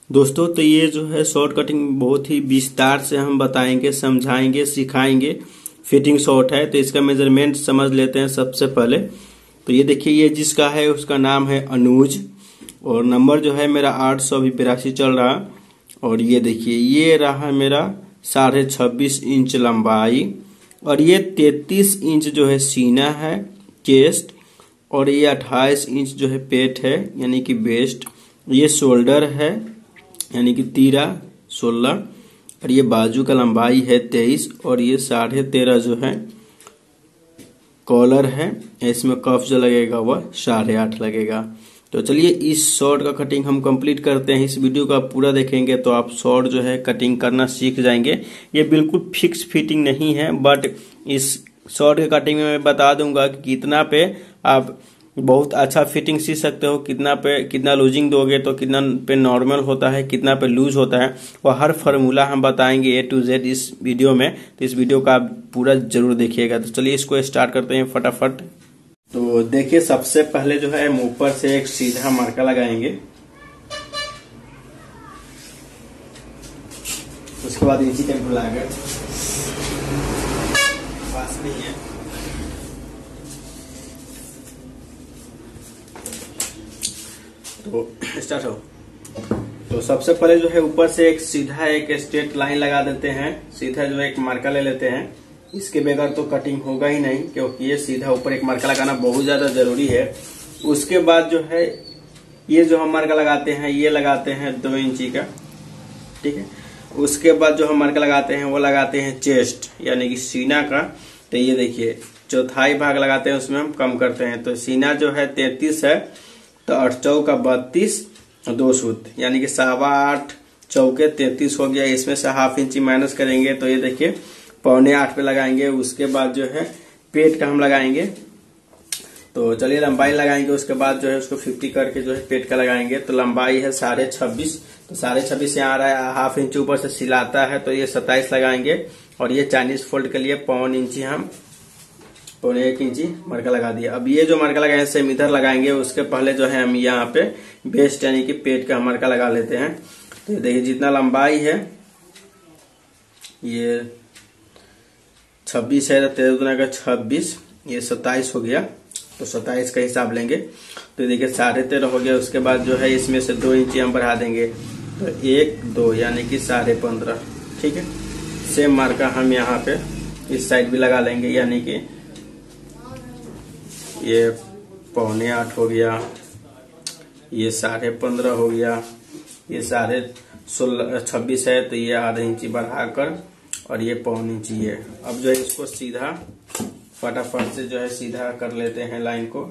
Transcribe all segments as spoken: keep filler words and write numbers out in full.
दोस्तों तो ये जो है शॉर्ट कटिंग बहुत ही विस्तार से हम बताएंगे, समझाएंगे, सिखाएंगे। फिटिंग शॉर्ट है तो इसका मेजरमेंट समझ लेते हैं सबसे पहले। तो ये देखिए, ये जिसका है उसका नाम है अनुज और नंबर जो है मेरा आठ सौ अभी बिरासी चल रहा। और ये देखिए, ये रहा मेरा साढ़े छब्बीस इंच लंबाई और ये तैतीस इंच जो है सीना है, चेस्ट, और ये अट्ठाईस इंच जो है पेट है यानी कि वेस्ट। ये शोल्डर है यानी कि तीरा सोलह, और ये बाजू का लंबाई है तेईस, और ये साढ़े तेरह जो है कॉलर है। इसमें कफ जो लगेगा वह साढ़े आठ लगेगा। तो चलिए इस शॉर्ट का कटिंग हम कंप्लीट करते हैं। इस वीडियो को आप पूरा देखेंगे तो आप शॉर्ट जो है कटिंग करना सीख जाएंगे। ये बिल्कुल फिक्स फिटिंग नहीं है, बट इस शॉर्ट के कटिंग में मैं बता दूंगा कि कितना पे आप बहुत अच्छा फिटिंग सी सकते हो, कितना पे कितना लूजिंग दोगे तो कितना पे नॉर्मल होता है, कितना पे लूज होता है, वो हर फार्मूला हम बताएंगे ए टू जेड इस वीडियो में। तो इस वीडियो का आप पूरा जरूर देखिएगा। तो चलिए इसको स्टार्ट करते हैं फटाफट। तो देखिए, सबसे पहले जो है हम ऊपर से एक सीधा मार्का लगाएंगे, उसके बाद इंची टेप बुलाएंगे, पास नहीं है। तो स्टार्ट हो। तो सबसे पहले जो है ऊपर से एक सीधा एक स्ट्रेट लाइन लगा देते हैं। सीधा जो है एक मार्का ले लेते हैं। इसके बगैर तो कटिंग होगा ही नहीं, क्योंकि ये सीधा ऊपर एक मार्का लगाना बहुत ज्यादा जरूरी है। उसके बाद जो है ये जो हम मार्का लगाते हैं ये लगाते हैं दो इंची का, ठीक है। उसके बाद जो हम मार्का लगाते हैं वो लगाते हैं चेस्ट यानी कि सीना का। तो ये देखिए, चौथाई भाग लगाते हैं, उसमें हम कम करते हैं। तो सीना जो है तैतीस है, तो आठ चौका बत्तीस, दो सूत यानी कि सवा आठ चौके तैतीस हो गया। इसमें से हाफ इंची माइनस करेंगे तो ये देखिए पौने आठ पे लगाएंगे। उसके बाद जो है पेट का हम लगाएंगे। तो चलिए लंबाई लगाएंगे, उसके बाद जो है उसको फिफ्टी करके जो है पेट का लगाएंगे। तो लंबाई है साढ़े छब्बीस, तो साढ़े छब्बीस यहाँ आ रहा है, हाफ इंच ऊपर से सिलाता है तो ये सत्ताईस लगाएंगे। और ये चाइनीज फोल्ड के लिए पौन इंची हम पौने एक इंची मार्का लगा दिया। अब ये जो मार्का लगाए सेम इधर लगाएंगे। उसके पहले जो है हम यहाँ पे वेस्ट यानी कि पेट का मार्का लगा लेते हैं। तो देखिए जितना लंबाई है ये छब्बीस है, तो तेरह गुना का छब्बीस, ये सत्ताईस हो गया। तो सत्ताईस का हिसाब लेंगे। तो देखिए साढ़े तेरह हो गया। उसके बाद जो है इसमें से दो इंची हम बढ़ा देंगे, तो एक दो यानी कि साढ़े पंद्रह, ठीक है। सेम मार्का हम यहाँ पे इस साइड भी लगा लेंगे, यानी कि ये पौने आठ हो गया, ये साढ़े पंद्रह हो गया, ये साढ़े सोलह छब्बीस है तो ये आधा इंची बढ़ाकर, और ये पौन इंची है। अब जो है इसको सीधा फटाफट से जो है सीधा कर लेते हैं लाइन को।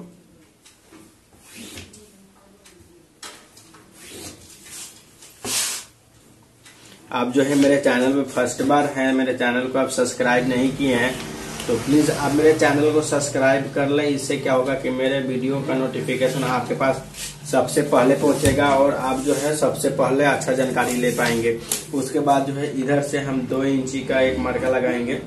आप जो है मेरे चैनल पे फर्स्ट बार हैं, मेरे चैनल को आप सब्सक्राइब नहीं किए हैं तो प्लीज आप मेरे चैनल को सब्सक्राइब कर लें। इससे क्या होगा कि मेरे वीडियो का नोटिफिकेशन आपके पास सबसे पहले पहुंचेगा और आप जो है सबसे पहले अच्छा जानकारी ले पाएंगे। उसके बाद जो है इधर से हम दो इंची का एक मार्का लगाएंगे।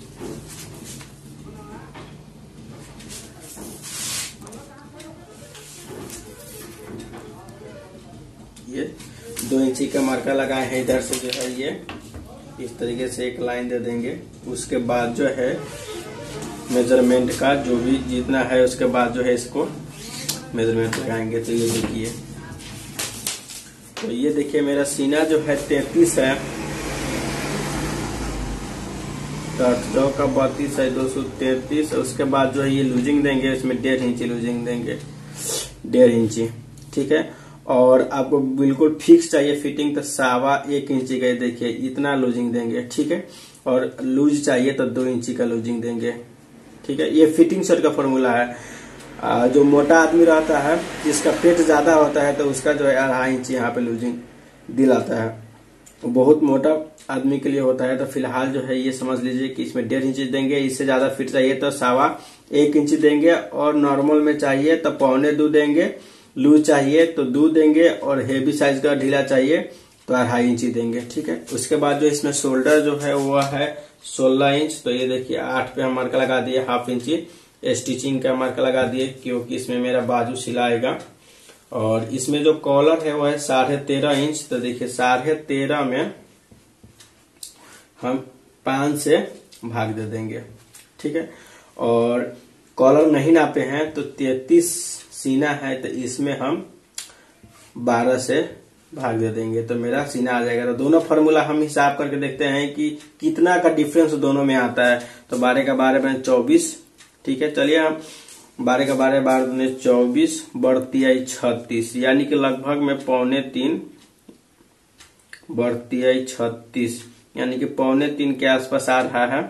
ये दो इंची का मार्का लगाए हैं। इधर से जो है ये इस तरीके से एक लाइन दे देंगे। उसके बाद जो है मेजरमेंट का जो भी जितना है उसके बाद जो है इसको मेजरमेंट लगाएंगे। तो ये देखिए, तो ये देखिए मेरा सीना जो है तैतीस है, तो का बत्तीस है, दो सौ तैतीस। उसके बाद जो है ये लूजिंग देंगे, इसमें डेढ़ इंची लूजिंग देंगे, डेढ़ इंची, ठीक है। और आपको बिल्कुल फिक्स चाहिए फिटिंग तो सावा एक इंची का देखिए इतना लूजिंग देंगे, ठीक है। और लूज चाहिए तो दो इंची का लूजिंग देंगे, ठीक है। ये फिटिंग शर्ट का फॉर्मूला है। आ, जो मोटा आदमी रहता है जिसका पेट ज्यादा होता है तो उसका जो है अढ़ाई इंची यहाँ पे लूजिंग दिलाता है। बहुत मोटा आदमी के लिए होता है तो फिलहाल जो है ये समझ लीजिए कि इसमें डेढ़ इंची देंगे। इससे ज्यादा फिट चाहिए तो सावा एक इंची देंगे, और नॉर्मल में चाहिए तो पौने दो देंगे, लूज चाहिए तो दो देंगे, और हेवी साइज का ढीला चाहिए तो अढ़ाई इंची देंगे, ठीक है। उसके बाद जो इसमें शोल्डर जो है वो है सोलह इंच। तो ये देखिए आठ पे हम मार्का लगा दिए, हाफ इंची स्टिचिंग का मार्का लगा दिए क्योंकि इसमें मेरा बाजू सिलाएगा। और इसमें जो कॉलर है वो है साढ़े तेरह इंच। तो देखिए साढ़े तेरह में हम पांच से भाग दे देंगे, ठीक है। और कॉलर नहीं नापे हैं तो तैतीस सीना है, तो इसमें हम बारह से भाग दे देंगे तो मेरा सीना आ जाएगा। तो दोनों फार्मूला हम हिसाब करके देखते हैं कि कितना का डिफरेंस दोनों में आता है। तो बारह का बारह में चौबीस, ठीक है। चलिए हम बारह का बारह बारह दूने चौबीस, बढ़ती आई छत्तीस, यानी कि लगभग में पौने तीन, बढ़ती आई छत्तीस, यानी कि पौने तीन के आसपास आ रहा है।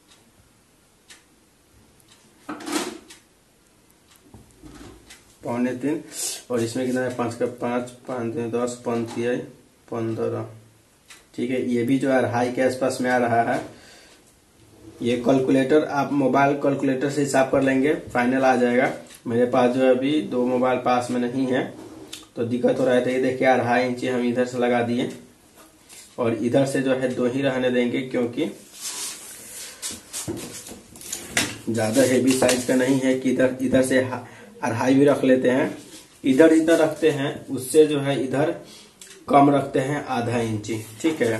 पौने तीन, और इसमें कितना है, पांच का पांच, पांच तीन दस, पंती आई पंद्रह, ठीक है। ये भी जो है अढ़ाई के आसपास में आ रहा है। ये कैलकुलेटर आप मोबाइल कैलकुलेटर से हिसाब कर लेंगे, फाइनल आ जाएगा। मेरे पास जो है अभी दो मोबाइल पास में नहीं है तो दिक्कत हो रहा है। तो ये देखिए अढ़ाई इंची हम इधर से लगा दिए और इधर से जो है दो ही रहने देंगे, क्योंकि ज्यादा हेवी साइज का नहीं है कि इधर इधर से अढ़ाई भी रख लेते हैं। इधर इधर रखते हैं उससे जो है इधर कम रखते हैं आधा इंची, ठीक है।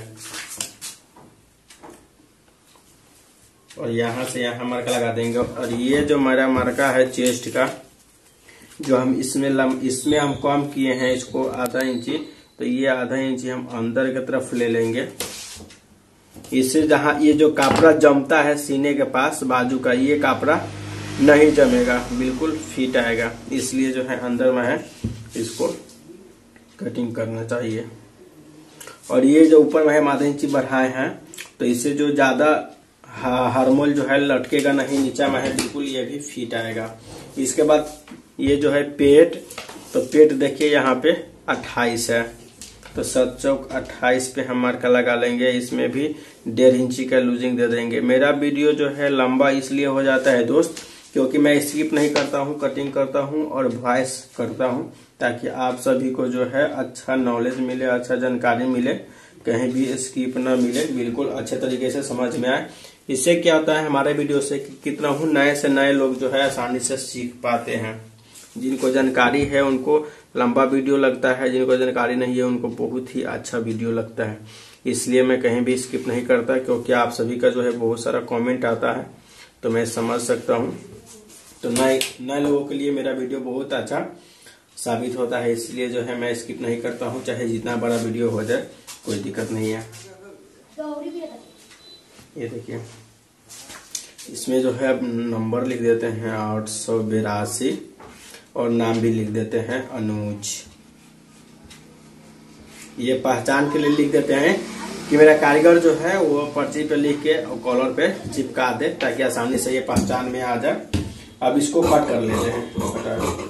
और यहां से यहां मार्का लगा देंगे। और ये जो मेरा मार्का है चेस्ट का, जो हम इसमें लम, इसमें हम कम किए हैं इसको आधा इंची, तो ये आधा इंची हम अंदर की तरफ ले लेंगे। इससे जहां ये जो कापड़ा जमता है सीने के पास बाजू का, ये कापड़ा नहीं जमेगा, बिल्कुल फिट आएगा। इसलिए जो है अंदर में है इसको कटिंग करना चाहिए। और ये जो ऊपर में हम आधा इंची बढ़ाए हैं तो इससे जो ज्यादा हार्मोल जो है लटकेगा नहीं, नीचा में है बिल्कुल ये भी फिट आएगा। इसके बाद ये जो है पेट, तो पेट देखिए यहाँ पे अट्ठाईस है, तो सात चौक अट्ठाईस पे हम मार्का लगा लेंगे। इसमें भी डेढ़ इंची का लूजिंग दे देंगे। मेरा वीडियो जो है लंबा इसलिए हो जाता है दोस्त, क्योंकि मैं स्किप नहीं करता हूँ, कटिंग करता हूँ और वॉइस करता हूँ, ताकि आप सभी को जो है अच्छा नॉलेज मिले, अच्छा जानकारी मिले, कहीं भी स्किप ना मिले, बिल्कुल अच्छे तरीके से समझ में आए। इससे क्या होता है हमारे वीडियो से कि कितना हूँ नए से नए लोग जो है आसानी से सीख पाते हैं। जिनको जानकारी है उनको लंबा वीडियो लगता है, जिनको जानकारी नहीं है उनको बहुत ही अच्छा वीडियो लगता है। इसलिए मैं कहीं भी स्किप नहीं करता, क्योंकि आप सभी का जो है बहुत सारा कमेंट आता है तो मैं समझ सकता हूँ। तो नए नए लोगों के लिए मेरा वीडियो बहुत अच्छा साबित होता है, इसलिए जो है मैं स्किप नहीं करता हूँ, चाहे जितना बड़ा वीडियो हो जाए कोई दिक्कत नहीं है। ये देखिए इसमें जो है नंबर लिख देते हैं आठ सौ बिरासी और नाम भी लिख देते हैं अनुज। ये पहचान के लिए लिख देते हैं कि मेरा कारीगर जो है वो पर्ची पे लिख के और कॉलर पे चिपका दे, ताकि आसानी से ये पहचान में आ जाए। अब इसको कट कर लेते हैं।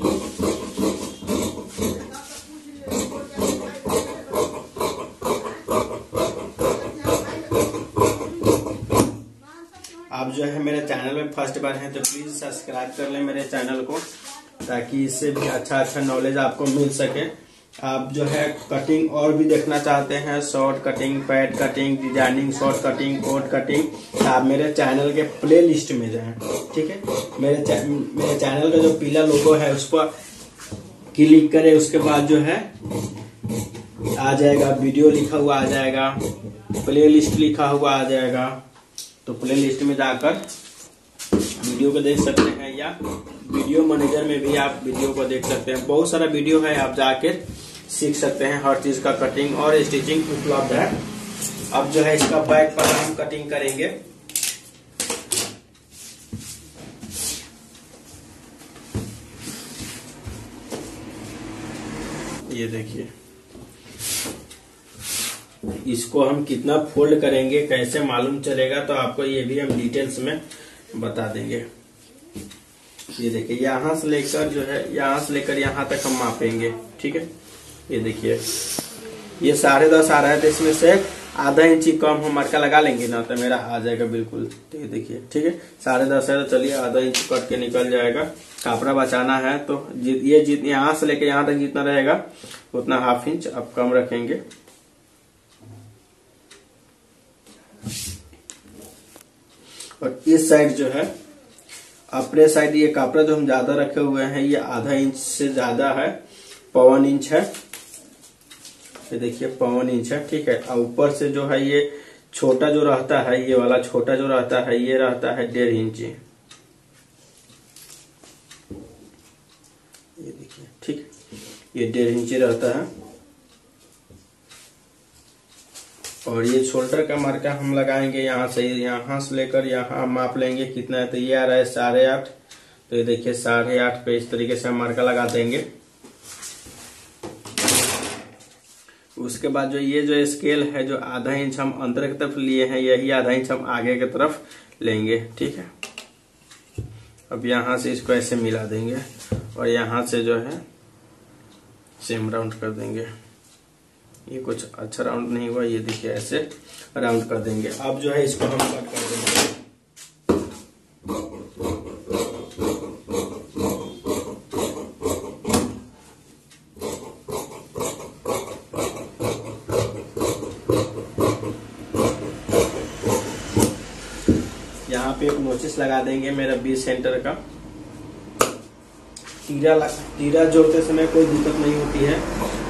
आप जो है मेरे चैनल में फर्स्ट बार हैं तो प्लीज सब्सक्राइब कर लें मेरे चैनल को, ताकि इससे भी अच्छा अच्छा नॉलेज आपको मिल सके। आप जो है कटिंग और भी देखना चाहते हैं, short cutting, pad cutting, designing, short cutting, coat cutting, तो आप मेरे चैनल के प्ले लिस्ट में जाएं, ठीक है। मेरे चा, मेरे चैनल का जो पीला लोगो है उस पर क्लिक करें, उसके बाद जो है आ जाएगा वीडियो लिखा हुआ आ जाएगा, प्ले लिस्ट लिखा हुआ आ जाएगा। तो प्ले लिस्ट में जाकर वीडियो को देख सकते हैं, या वीडियो मैनेजर में भी आप वीडियो को देख सकते हैं। बहुत सारा वीडियो है, आप जाके सीख सकते हैं। हर चीज का कटिंग और स्टिचिंग उपलब्ध है। अब जो है इसका बैक पर हम कटिंग करेंगे। ये देखिए इसको हम कितना फोल्ड करेंगे, कैसे मालूम चलेगा, तो आपको ये भी हम डिटेल्स में बता देंगे। ये देखिए यहाँ से लेकर जो है यहाँ से लेकर यहाँ तक हम मापेंगे, ठीक है। ये देखिए ये साढ़े दस आ रहा है, तो इसमें से आधा इंची कम हम मार्का लगा लेंगे ना, तो मेरा आ जाएगा बिल्कुल। तो ये देखिए ठीक है, साढ़े दस है तो चलिए आधा इंच कट के निकल जाएगा। कपड़ा बचाना है तो ये जित यहाँ से लेकर यहाँ तक जितना रहेगा उतना हाफ इंच आप कम रखेंगे। और इस साइड जो है अपने साइड ये कपड़ा जो हम ज्यादा रखे हुए हैं ये आधा इंच से ज्यादा है, पौन इंच है, ये देखिए पौन इंच है, ठीक है। और ऊपर से जो है ये छोटा जो रहता है, ये वाला छोटा जो रहता है ये रहता है डेढ़ इंच, ये देखिए, ठीक, ये डेढ़ इंच रहता है। और ये शोल्डर का मार्का हम लगाएंगे यहाँ से, यहाँ से लेकर यहाँ माप लेंगे कितना है, तो ये आ रहा है साढ़े आठ, तो ये देखिए साढ़े आठ पे इस तरीके से हम मार्का लगा देंगे। उसके बाद जो ये जो स्केल है, जो आधा इंच हम अंदर की तरफ लिए हैं, यही आधा इंच हम आगे की तरफ लेंगे, ठीक है। अब यहाँ से इसको ऐसे मिला देंगे और यहाँ से जो है सेम राउंड कर देंगे। ये कुछ अच्छा राउंड नहीं हुआ, ये देखिए ऐसे राउंड कर देंगे। अब जो है इसको हम कट कर देंगे। यहाँ पे एक नोचिस लगा देंगे मेरा बीस सेंटर का। तीरा तीरा जोड़ते समय कोई दिक्कत नहीं होती है।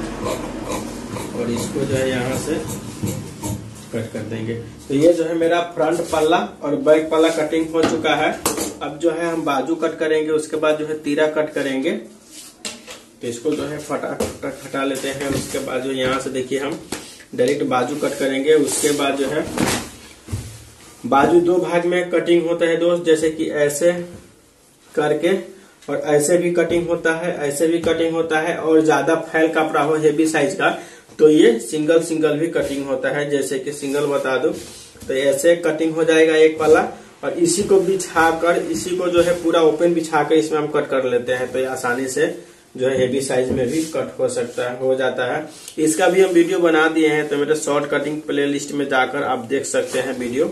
और इसको जो है यहाँ से कट कर देंगे। तो ये जो है मेरा फ्रंट पल्ला और बैक पल्ला कटिंग हो चुका है। अब जो है हम बाजू कट करेंगे, उसके बाद जो है तीरा कट करेंगे। तो इसको जो है फटाफट हटा लेते हैं। उसके बाद जो यहाँ से देखिए हम डायरेक्ट बाजू कट करेंगे। उसके बाद जो है बाजू दो भाग में कटिंग होता है दोस्त, जैसे कि ऐसे करके और ऐसे भी कटिंग होता है, ऐसे भी कटिंग होता है। और ज्यादा फैल कपड़ा हो हेवी साइज का तो ये सिंगल सिंगल भी कटिंग होता है। जैसे कि सिंगल बता दो तो ऐसे कटिंग हो जाएगा एक पल्ला। और इसी को बिछाकर, इसी को जो है पूरा ओपन बिछाकर इसमें हम कट कर लेते हैं। तो ये आसानी से जो है हेवी साइज में भी कट हो सकता है, हो जाता है। इसका भी हम वीडियो बना दिए हैं, तो मेरे शॉर्ट कटिंग प्ले लिस्ट में जाकर आप देख सकते हैं वीडियो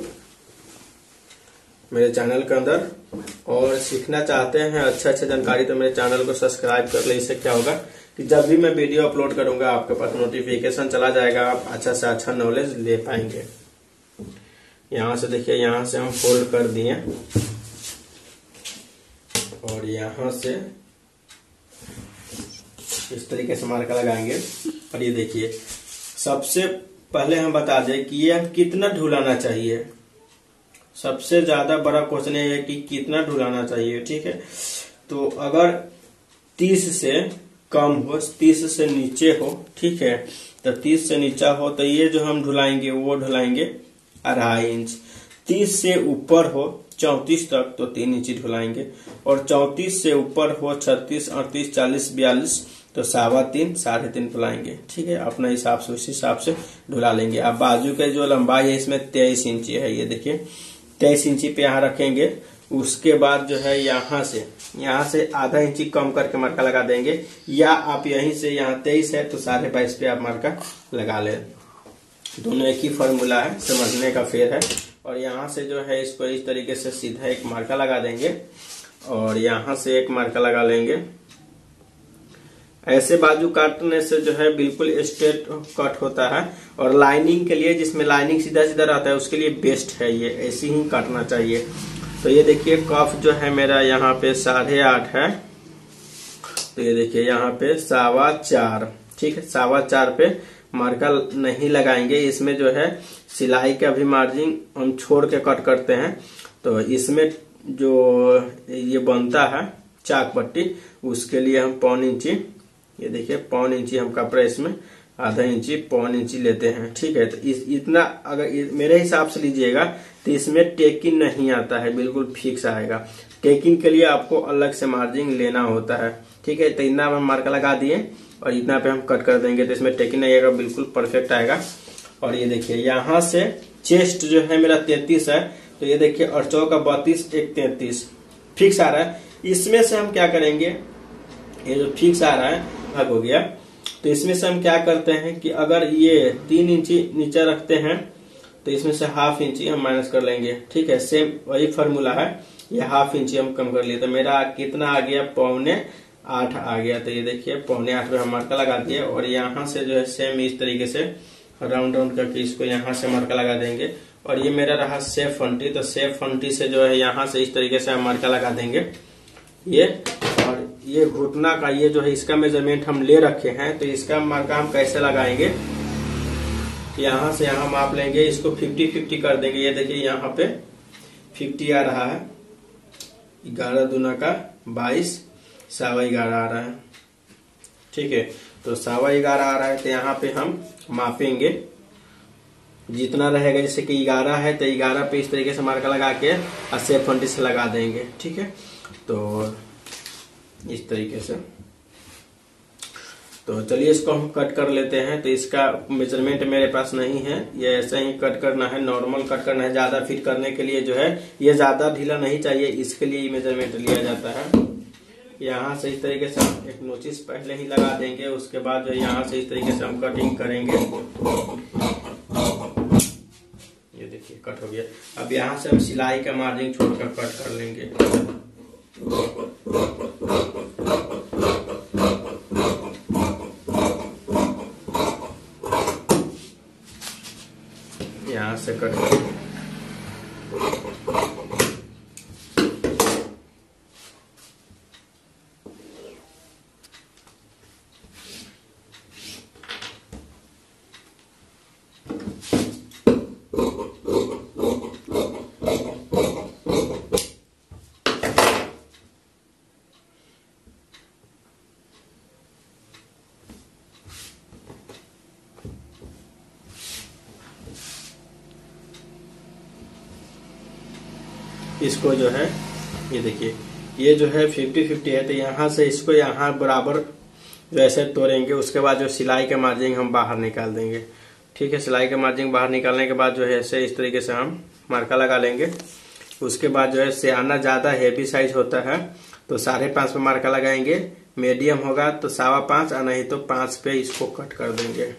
मेरे चैनल के अंदर। और सीखना चाहते हैं अच्छा अच्छा जानकारी तो मेरे चैनल को सब्सक्राइब कर ले। इससे क्या होगा कि जब भी मैं वीडियो अपलोड करूंगा आपके पास नोटिफिकेशन चला जाएगा, आप अच्छा से अच्छा नॉलेज ले पाएंगे। यहाँ से देखिए, यहाँ से हम फोल्ड कर दिए और यहाँ से इस तरीके से मार्का लगाएंगे। और ये देखिए, सबसे पहले हम बता दें कि ये कितना ढुलाना चाहिए। सबसे ज्यादा बड़ा क्वेश्चन है कि कितना ढुलाना चाहिए, ठीक है। तो अगर तीस से कम हो, तीस से नीचे हो, ठीक है, तो तीस से नीचा हो तो ये जो हम ढुलाएंगे वो ढुलाएंगे अढ़ाई इंच। तीस से ऊपर हो चौंतीस तक तो तीन इंच ढुलाएंगे। और चौंतीस से ऊपर हो छत्तीस अड़तीस चालीस बयालीस तो सावा तीन साढ़े तीन ढुलाएंगे, ठीक है। अपने हिसाब से उसी हिसाब से ढुला लेंगे। अब बाजू के जो लंबाई है इसमें तेईस इंची है, ये देखिए तेईस इंची पे यहाँ रखेंगे। उसके बाद जो है यहाँ से यहाँ से आधा इंची कम करके मार्का लगा देंगे, या आप यहीं से यहाँ तेईस है तो साढ़े बाईस पे आप मार्का लगा ले। दोनों एक ही फॉर्मूला है, समझने का फेर है। और यहाँ से जो है इसको इस तरीके से सीधा एक मार्का लगा देंगे और यहाँ से एक मार्का लगा लेंगे। ऐसे बाजू काटने से जो है बिल्कुल स्ट्रेट कट होता है। और लाइनिंग के लिए, जिसमें लाइनिंग सीधा सीधा रहता है, उसके लिए बेस्ट है ये, ऐसे ही काटना चाहिए। तो ये देखिए कफ जो है मेरा यहाँ पे साढ़े आठ है, तो ये देखिए यहाँ पे सावा चार, ठीक है। सावा चार पे मार्का नहीं लगाएंगे। इसमें जो है सिलाई का भी मार्जिन हम छोड़ के कट करते हैं। तो इसमें जो ये बनता है चाक पट्टी, उसके लिए हम पौन इंची, ये देखिए पौन इंची हम कपड़ा इसमें आधा इंची पौन इंची लेते हैं, ठीक है। तो इस इतना अगर मेरे हिसाब से लीजिएगा तो इसमें टेकिंग नहीं आता है, बिल्कुल फिक्स आएगा। टेकिंग के लिए आपको अलग से मार्जिन लेना होता है, ठीक है। तो इतना हम मार्का लगा दिए और इतना पे हम कट कर देंगे, तो इसमें टेकिंग नहीं आएगा, बिल्कुल परफेक्ट आएगा। और ये देखिए यहाँ से चेस्ट जो है मेरा तैतीस है, तो ये देखिए और चौका बत्तीस एक तैतीस फिक्स आ रहा है। इसमें से हम क्या करेंगे, ये जो फिक्स आ रहा है भाग हो गया, तो इसमें से हम क्या करते हैं कि अगर ये तीन इंची नीचे रखते हैं तो इसमें से हाफ इंची हम माइनस कर लेंगे, ठीक है। सेम वही फॉर्मूला है, ये हाफ इंची हम कम कर लिए। तो मेरा कितना आ गया, पौने आठ आ गया। तो ये देखिए पौने आठ पे हम मार्का लगा दिए। और यहाँ से जो है सेम इस तरीके से राउंड राउंड करके इसको यहाँ से मार्का लगा देंगे। और ये मेरा रहा सेफ फंटी, तो सेफ फंटी से जो है यहाँ से इस तरीके से हम मार्का लगा देंगे ये। और ये घुटना का ये जो है इसका मेजरमेंट हम ले रखे हैं, तो इसका मार्का हम कैसे लगाएंगे, यहाँ से यहाँ माप लेंगे, इसको फिफ्टी फिफ्टी कर देंगे। ये देखिए यहाँ पे फिफ्टी आ रहा है, ग्यारह दूना का बाईस, सावा ग्यारह आ रहा है। ठीक है, तो सावा ग्यारह आ रहा है, तो यहाँ पे हम मापेंगे जितना रहेगा। जैसे कि ग्यारह है तो ग्यारह पे इस तरीके से मार्का लगा के और सेफ ट्वेंटी से लगा देंगे। ठीक है, तो इस तरीके से। तो चलिए इसको हम कट कर लेते हैं। तो इसका मेजरमेंट मेरे पास नहीं है, ये ऐसे ही कट करना है, नॉर्मल कट करना है। ज्यादा फिट करने के लिए जो है ये ज्यादा ढीला नहीं चाहिए, इसके लिए मेजरमेंट लिया जाता है। यहाँ से इस तरीके से हम एक नोचिस पहले ही लगा देंगे, उसके बाद जो यहाँ से इस तरीके से हम कटिंग करेंगे। ये देखिए कट हो गया। अब यहाँ से हम सिलाई का मार्जिन छोड़कर कट कर लेंगे। यहाँ से कट कर इसको जो है ये देखिए ये जो है फिफ्टी फिफ्टी है, तो यहाँ से इसको यहाँ बराबर जो ऐसे तोड़ेंगे। उसके बाद जो सिलाई का मार्जिन हम बाहर निकाल देंगे। ठीक है, सिलाई का मार्जिन बाहर निकालने के बाद जो है ऐसे इस तरीके से हम मार्का लगा लेंगे। उसके बाद जो है सियाना ज्यादा हेवी साइज होता है तो साढ़े पांच पे मार्का लगाएंगे, मीडियम होगा तो सवा पांच और नहीं तो पांच पे इसको कट कर देंगे।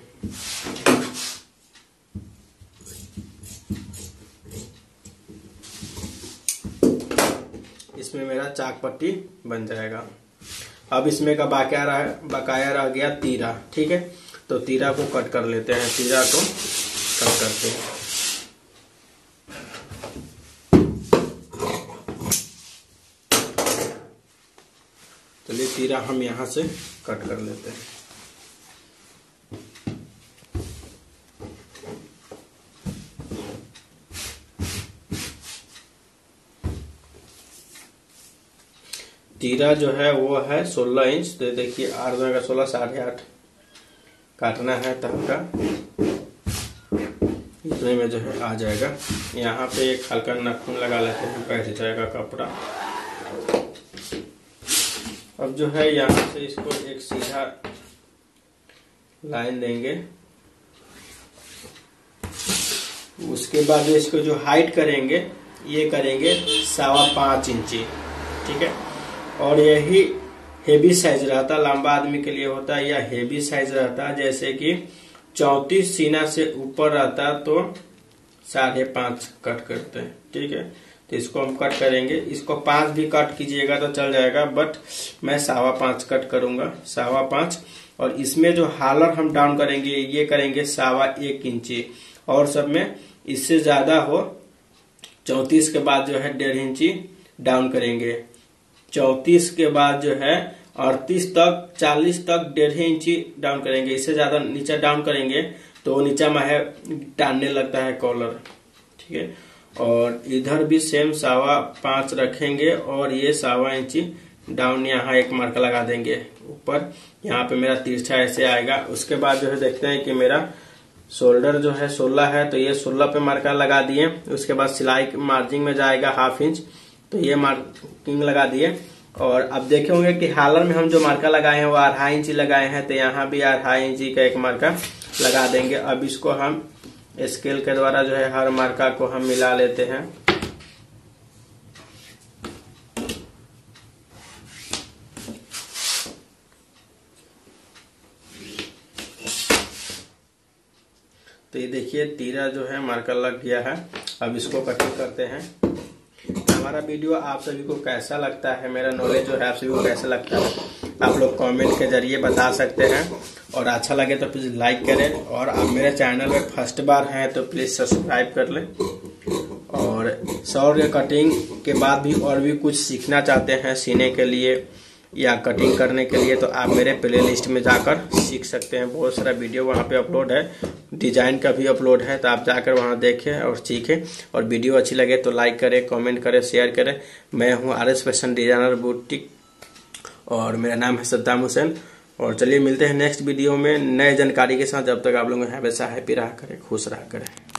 इसमें मेरा चाक पट्टी बन जाएगा। अब इसमें का बकाया रह बकाया रह गया तीरा। ठीक है, तो तीरा को कट कर लेते हैं। तीरा को कट करते हैं। चलिए तीरा हम यहाँ से कट कर लेते हैं। तीरा जो है वो है सोलह इंच। तो देखिए आठ दो का सोलह, साढ़े आठ काटना है तब का, इतने में जो है आ जाएगा। यहाँ पे एक हल्का नाखून लगा लेते हैं, बैठ जाएगा कपड़ा। अब जो है यहाँ से इसको एक सीधा लाइन देंगे। उसके बाद इसको जो हाइट करेंगे ये करेंगे सवा पांच इंची। ठीक है, और यही हेवी साइज रहता, लंबा आदमी के लिए होता है या हेवी साइज रहता, जैसे कि चौतीस सीना से ऊपर रहता तो साढ़े पांच कट करते हैं। ठीक है, तो इसको हम कट करेंगे। इसको पांच भी कट कीजिएगा तो चल जाएगा, बट मैं सावा पांच कट करूंगा, सावा पांच। और इसमें जो हालर हम डाउन करेंगे ये करेंगे सावा एक इंची, और सब में इससे ज्यादा हो चौतीस के बाद जो है डेढ़ इंची डाउन करेंगे। चौतीस के बाद जो है अड़तीस तक, चालीस तक डेढ़ इंची डाउन करेंगे। इससे ज्यादा नीचे डाउन करेंगे तो नीचे में है टानने लगता है कॉलर। ठीक है, और इधर भी सेम सावा पांच रखेंगे और ये सावा इंची डाउन यहाँ एक मार्का लगा देंगे ऊपर। यहाँ पे मेरा तिरछा ऐसे आएगा। उसके बाद जो है देखते हैं कि मेरा शोल्डर जो है सोलह है, तो ये सोलह पे मार्का लगा दिए। उसके बाद सिलाई मार्जिन में जाएगा हाफ इंच, तो ये मार्किंग लगा दिए। और अब देखे होंगे कि हालर में हम जो मार्का लगाए हैं वो अढ़ाई इंची लगाए हैं, तो यहाँ भी अढ़ाई इंची का एक मार्का लगा देंगे। अब इसको हम स्केल के द्वारा जो है हर मार्का को हम मिला लेते हैं। तो ये देखिए तीरा जो है मार्का लग गया है। अब इसको कटिंग करते हैं। हमारा वीडियो आप सभी को कैसा लगता है, मेरा नॉलेज जो है आप सभी को कैसा लगता है, आप लोग कमेंट के जरिए बता सकते हैं। और अच्छा लगे तो प्लीज लाइक करें, और आप मेरे चैनल में फर्स्ट बार हैं तो प्लीज सब्सक्राइब कर लें। और सौर कटिंग के बाद भी और भी कुछ सीखना चाहते हैं सीने के लिए, या कटिंग करने के लिए तो आप मेरे प्ले लिस्ट में जाकर सीख सकते हैं। बहुत सारा वीडियो वहाँ पे अपलोड है, डिजाइन का भी अपलोड है, तो आप जाकर वहाँ देखें और सीखें। और वीडियो अच्छी लगे तो लाइक करें, कमेंट करें, शेयर करें। मैं हूँ R S fashion designer boutique और मेरा नाम है सद्दाम हुसैन। और चलिए मिलते हैं नेक्स्ट वीडियो में नए जानकारी के साथ। जब तक आप लोग हमेशा हैप्पी रहा करें, खुश रहा करें।